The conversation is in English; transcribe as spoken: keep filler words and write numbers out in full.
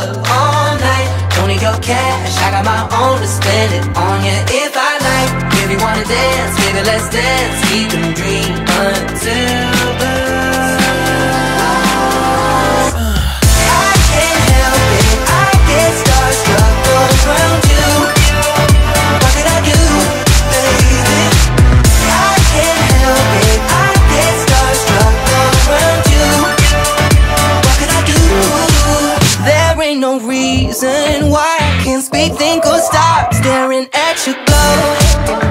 love all night. Don't need your cash, I got my own to spend it on you if I like. If you wanna dance, baby, let's dance. Keep them dream until the I can't help it, I get starstruck around you. What could I do, baby? I can't help it, I get starstruck around you. What could I do? There ain't no reason why I can't speak, think, or stop staring at your glow.